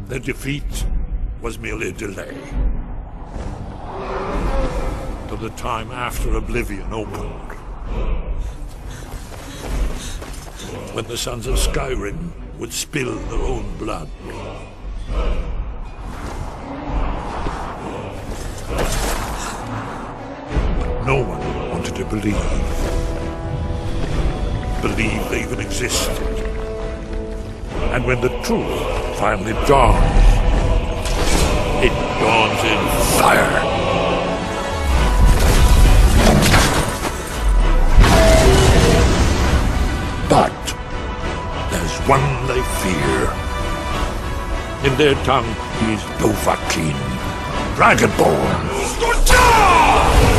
Their defeat was merely a delay. To the time after Oblivion opened. When the Sons of Skyrim would spill their own blood. But no one wanted to believe they even existed. And when the truth finally dawns, it dawns in fire. But there's one they fear. In their tongue, he's Dovahkiin, Dragonborn.